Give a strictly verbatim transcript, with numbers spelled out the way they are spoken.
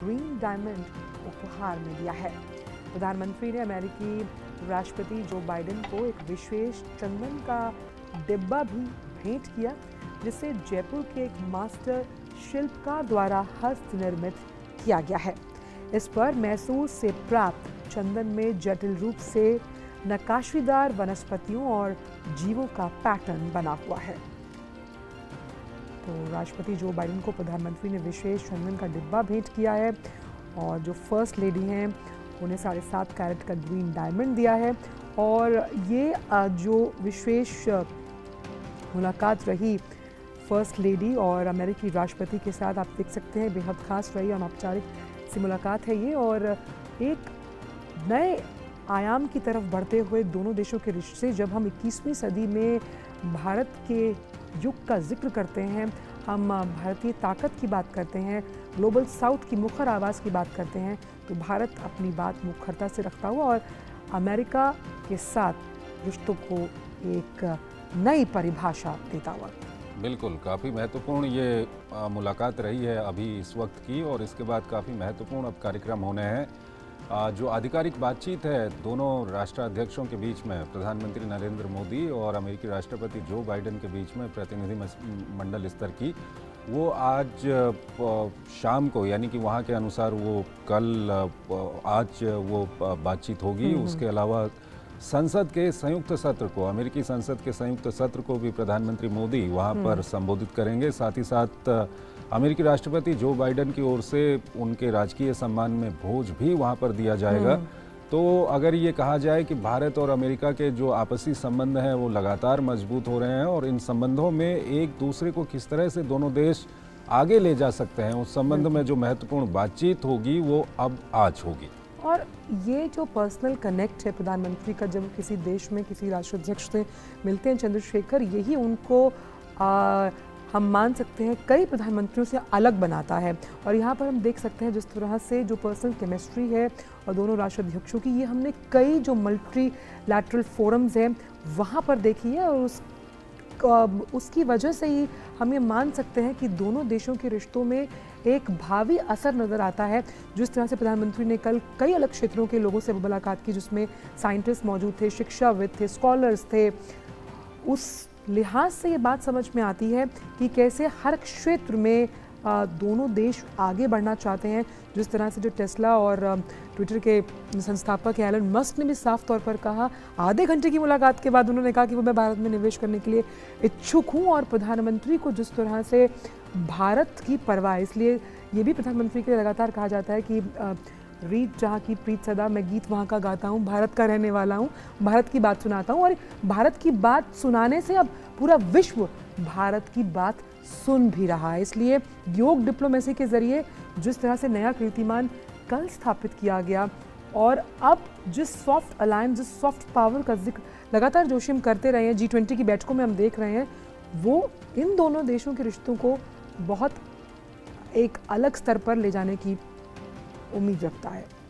Green diamond उपहार में दिया है। प्रधानमंत्री ने अमेरिकी राष्ट्रपति जो बाइडेन को एक विशेष चंदन का डिब्बा भी भेंट किया, जिसे जयपुर के एक मास्टर शिल्पकार द्वारा हस्त निर्मित किया गया है। इस पर मैसूर से प्राप्त चंदन में जटिल रूप से नक्काशीदार वनस्पतियों और जीवों का पैटर्न बना हुआ है। तो राष्ट्रपति जो बाइडेन को प्रधानमंत्री ने विशेष चंदन का डिब्बा भेंट किया है और जो फर्स्ट लेडी हैं उन्हें साढ़े सात कैरेट का ग्रीन डायमंड दिया है। और ये जो विशेष मुलाकात रही फर्स्ट लेडी और अमेरिकी राष्ट्रपति के साथ, आप देख सकते हैं बेहद खास रही, अनौपचारिक सी मुलाकात है ये। और एक नए आयाम की तरफ बढ़ते हुए दोनों देशों के रिश्ते, जब हम इक्कीसवीं सदी में भारत के युग का जिक्र करते हैं, हम भारतीय ताकत की बात करते हैं, ग्लोबल साउथ की मुखर आवाज़ की बात करते हैं, तो भारत अपनी बात मुखरता से रखता हुआ और अमेरिका के साथ रिश्तों को एक नई परिभाषा देता हुआ। बिल्कुल, काफ़ी महत्वपूर्ण ये आ, मुलाकात रही है अभी इस वक्त की, और इसके बाद काफ़ी महत्वपूर्ण अब कार्यक्रम होने हैं। आ, जो आधिकारिक बातचीत है दोनों राष्ट्राध्यक्षों के बीच में, प्रधानमंत्री नरेंद्र मोदी और अमेरिकी राष्ट्रपति जो बाइडेन के बीच में प्रतिनिधि मंडल स्तर की, वो आज शाम को, यानी कि वहाँ के अनुसार वो कल आज वो बातचीत होगी। उसके अलावा संसद के संयुक्त सत्र को, अमेरिकी संसद के संयुक्त सत्र को भी प्रधानमंत्री मोदी वहाँ पर संबोधित करेंगे। साथ ही साथ अमेरिकी राष्ट्रपति जो बाइडेन की ओर से उनके राजकीय सम्मान में भोज भी वहाँ पर दिया जाएगा। तो अगर ये कहा जाए कि भारत और अमेरिका के जो आपसी संबंध हैं वो लगातार मजबूत हो रहे हैं, और इन संबंधों में एक दूसरे को किस तरह से दोनों देश आगे ले जा सकते हैं, उस संबंध में जो महत्वपूर्ण बातचीत होगी वो अब आज होगी। और ये जो पर्सनल कनेक्ट है प्रधानमंत्री का, जब किसी देश में किसी राष्ट्राध्यक्ष से मिलते हैं चंद्रशेखर, यही उनको आ, हम मान सकते हैं कई प्रधानमंत्रियों से अलग बनाता है। और यहाँ पर हम देख सकते हैं जिस तरह से जो पर्सनल केमिस्ट्री है और दोनों राष्ट्राध्यक्षों की, ये हमने कई जो मल्टी लैटरल फोरम्स हैं वहाँ पर देखी है। और उस उसकी वजह से ही हम ये मान सकते हैं कि दोनों देशों के रिश्तों में एक भावी असर नज़र आता है। जिस तरह से प्रधानमंत्री ने कल कई अलग क्षेत्रों के लोगों से मुलाकात की, जिसमें साइंटिस्ट मौजूद थे, शिक्षाविद थे, स्कॉलर्स थे, उस लिहाज से ये बात समझ में आती है कि कैसे हर क्षेत्र में दोनों देश आगे बढ़ना चाहते हैं। जिस तरह से जो टेस्ला और ट्विटर के संस्थापक एलन मस्क ने भी साफ तौर पर कहा, आधे घंटे की मुलाकात के बाद उन्होंने कहा कि वो मैं भारत में निवेश करने के लिए इच्छुक हूँ। और प्रधानमंत्री को जिस तरह से भारत की परवाह, इसलिए ये भी प्रधानमंत्री के लगातार कहा जाता है कि रीत जहाँ की प्रीत सदा, मैं गीत वहाँ का गाता हूँ, भारत का रहने वाला हूँ, भारत की बात सुनाता हूँ। और भारत की बात सुनाने से अब पूरा विश्व भारत की बात सुन भी रहा है। इसलिए योग डिप्लोमेसी के जरिए जिस तरह से नया कीर्तिमान कल स्थापित किया गया, और अब जिस सॉफ्ट अलायंस, जिस सॉफ्ट पावर का जिक्र लगातार जोशी हम करते रहे हैं, जी ट्वेंटी की बैठकों में हम देख रहे हैं, वो इन दोनों देशों के रिश्तों को बहुत एक अलग स्तर पर ले जाने की उम्मीद रखता है।